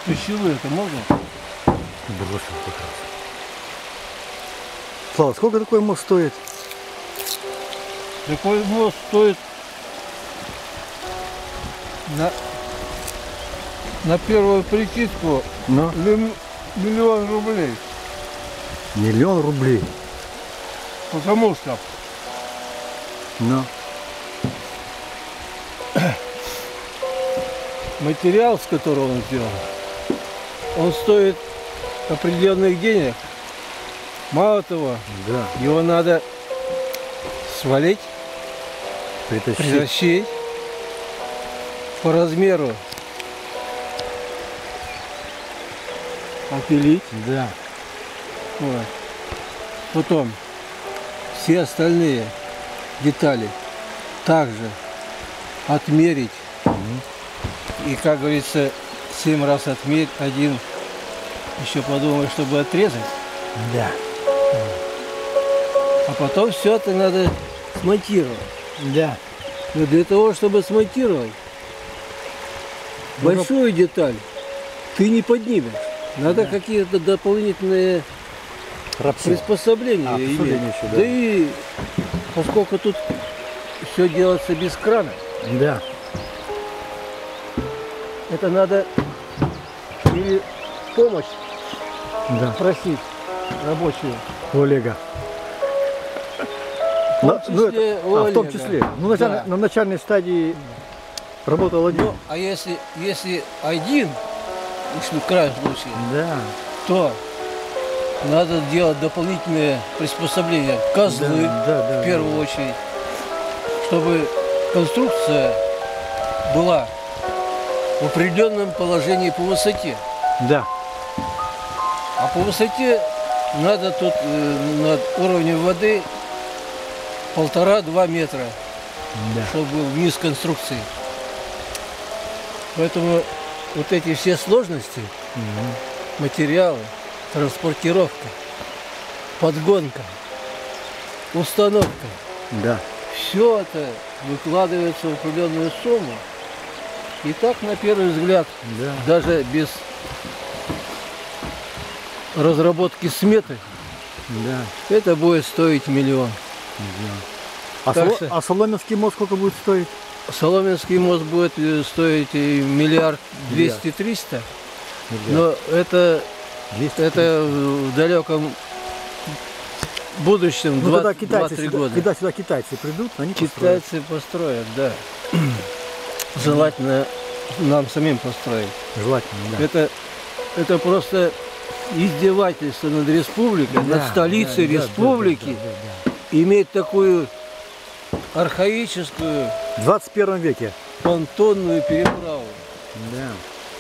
Тысячевые это можно? Бросил как раз. Слава, сколько такой мост стоит? Такой мост стоит на первую прикидку Ну? миллион рублей. 1 000 000 рублей. Потому что Ну? материал, с которого он сделан, он стоит определенных денег. Мало того, Да. его надо свалить, притащить по размеру, опилить. Да. Вот. Потом все остальные детали также отмерить. И, как говорится, 7 раз отмерить, один еще подумай, чтобы отрезать. Да. А потом все это надо смонтировать. Да. Но для того, чтобы смонтировать большую деталь, ты не поднимешь. Надо какие-то дополнительные приспособления иметь. еще, да. Да и поскольку тут все делается без крана, Да. это надо или помощь Да. просить рабочую. У Олега. В том числе у в том Олега. числе. Ну, Да. на начальной стадии работал один. Ну, а если один, в крайнем случае, Да. то надо делать дополнительные приспособления, козлы Да, в первую очередь, чтобы конструкция была в определенном положении по высоте. Да. А по высоте надо тут над уровнем воды 1,5–2 метра, Да. чтобы был вниз конструкции. Поэтому вот эти все сложности, материалы, транспортировка, подгонка, установка, Да. все это выкладывается в определенную сумму. И так, на первый взгляд, Да. даже без разработки сметы, Да. это будет стоить 1 000 000. А, Так что- а Соломенский мост сколько будет стоить? Соломенский мост будет стоить 1 200–300 000 000, но это 200. это в далеком будущем, Ну, когда 2–3 года. когда сюда китайцы придут, они построят. Китайцы построят, да. Желательно нам самим построить. Желательно, да. Это просто издевательство над республикой, над столицей республики, иметь такую архаическую В 21 веке. понтонную переправу. Да.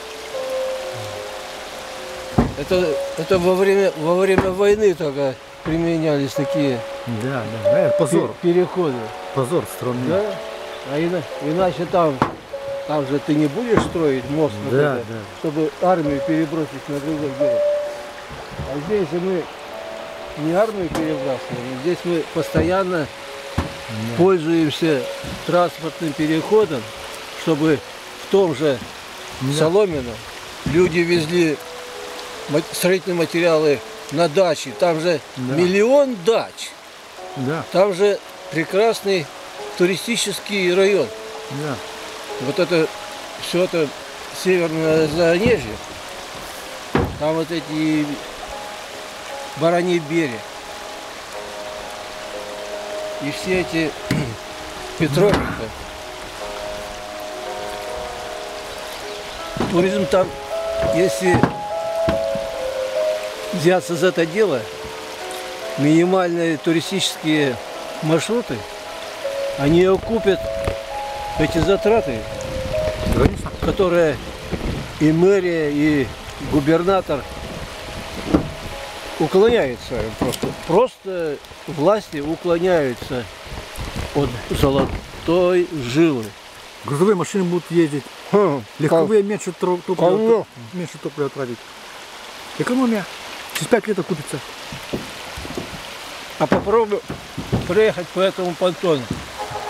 Это во время войны только применялись такие Да, да. Позор. переходы. Позор страны. Да? А иначе там же ты не будешь строить мост, вот Да, это, да. чтобы армию перебросить на другой берег. А здесь же мы не армию перебрасываем, здесь мы постоянно пользуемся транспортным переходом, чтобы в том же Соломино люди везли строительные материалы на дачи. Там же миллион дач. Да. Там же прекрасный туристический район. Да. Вот это все это северное Занежье. Там вот эти Бараний берег. И все эти Петровка. Туризм там, если взяться за это дело, минимальные туристические маршруты, они окупят эти затраты, Конечно. которые и мэрия, и губернатор уклоняются просто власти уклоняются от золотой жилы. Грузовые машины будут ездить. Легковые меньше топлива тратить. Экономия. Через 5 лет окупится. А попробуй проехать по этому понтону.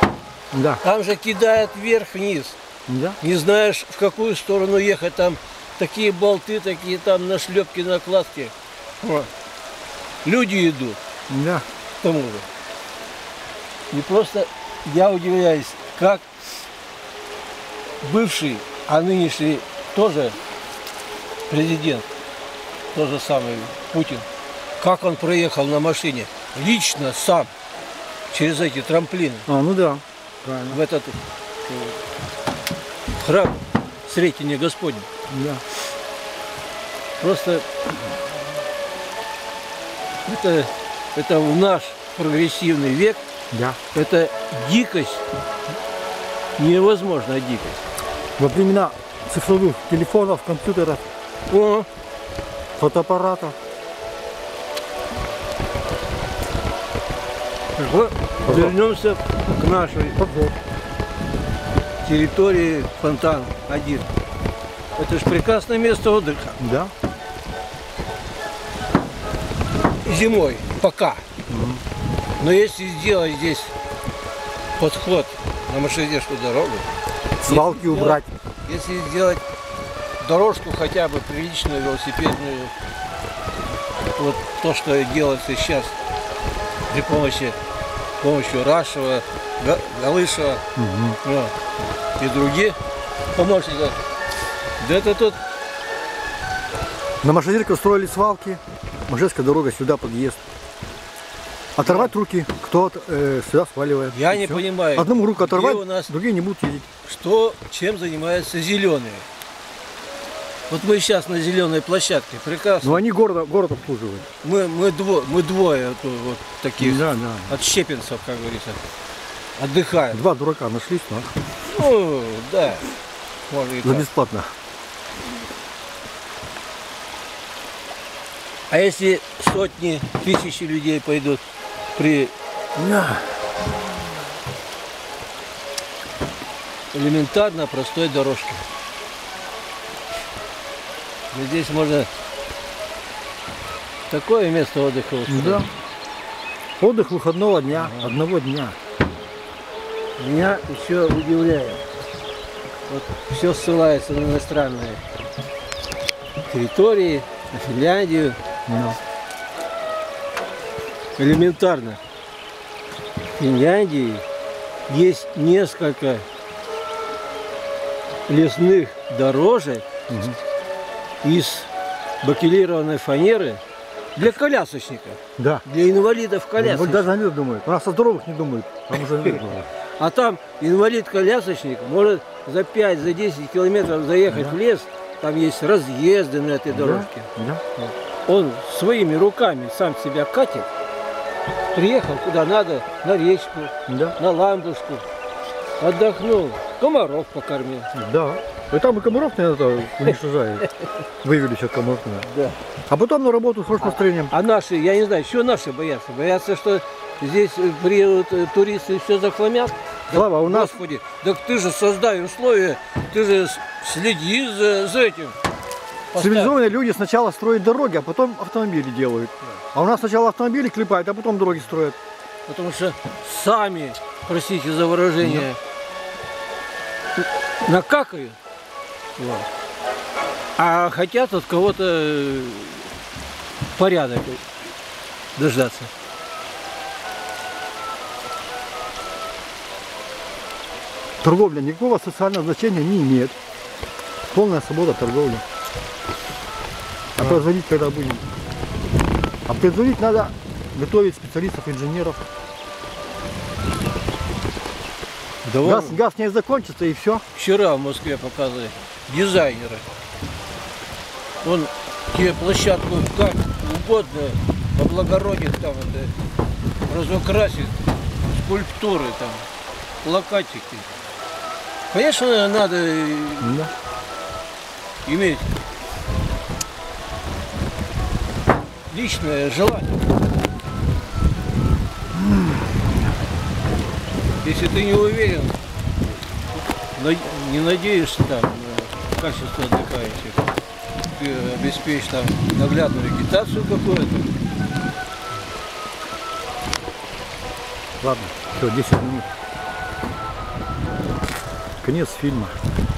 Да. Там же кидает вверх-вниз. Да. Не знаешь, в какую сторону ехать. Там такие болты, такие там нашлепки, накладки. Вот. Люди идут Да. к тому же. И просто я удивляюсь, как бывший, а нынешний тоже президент, тот же самый Путин, как он проехал на машине, лично сам, через эти трамплины, Ну да. Правильно. в этот храм Сретения Господня. Да. Просто это в наш прогрессивный век, Да. это дикость, невозможная дикость. Во времена цифровых телефонов, компьютеров, О, фотоаппаратов. вот, вернемся к нашей территории Фонтан-1. Это же прекрасное место отдыха. Да. Зимой, пока. Но если сделать здесь подход на Машадешскую дорогу, Свалки убрать. если сделать дорожку хотя бы приличную, велосипедную, вот то, что делается сейчас при помощью Рашева, Галышева, вот, и других помощников. Да это тут На Машадерке устроили свалки. Машадерская дорога сюда подъезд. Оторвать руки, кто сюда сваливает. я И не всё. понимаю, Одному руку где оторвать, у нас, другие не будут ездить. чем занимаются зеленые. Вот мы сейчас на зеленой площадке, прекрасно. Но они город обслуживают. Мы двое вот таких Да, да. отщепенцев, как говорится, отдыхаем. Два дурака нашлись, но Ну, да, может и за так. бесплатно. А если сотни, тысячи людей пойдут при Да. элементарно простой дорожке? Но здесь можно такое место отдыха устроить. Да. Отдых выходного дня, одного дня. Меня еще удивляет. Вот все ссылается на иностранные территории, на Финляндию. Да. Элементарно. В Финляндии есть несколько лесных дорожек из бакелированной фанеры для колясочников, Да. для инвалидов Вот колясочников. даже они думают. У нас о здоровых не думают. Там уже они думают. А там инвалид-колясочник может за 5-10 километров заехать в лес, там есть разъезды на этой дорожке. Да. Он своими руками сам себя катит, приехал куда надо, на речку, Да. на ламбушку, отдохнул, комаров покормил. Да. И там и комаров, наверное, уничтожают. Вывели сейчас комаров. наверное. Да. А потом на работу с хорошим настроением. А наши, я не знаю, что наши боятся? Боятся, что здесь приедут туристы и все захламят? Слава, у нас Господи, так ты же создай условия, ты же следи за этим. цивилизованные люди сначала строят дороги, а потом автомобили делают. А у нас сначала автомобили клепают, а потом дороги строят. Потому что сами, простите за выражение, накакают. Вот. А хотят от кого-то порядок дождаться. Торговля никакого социального значения не имеет. Полная свобода торговли. А производить когда будем? А производить надо готовить специалистов, инженеров. Да вон, Газ не закончится и все. вчера в Москве показывали дизайнеры. Он тебе площадку как угодно облагородит, там это, разукрасит, скульптуры там, плакатики. Конечно, надо Да. иметь личное желание. Если ты не уверен, не надеешься там на качество отдыхающих, ты обеспечишь там наглядную вегетацию какую-то. Ладно, все, 10 минут. Конец фильма.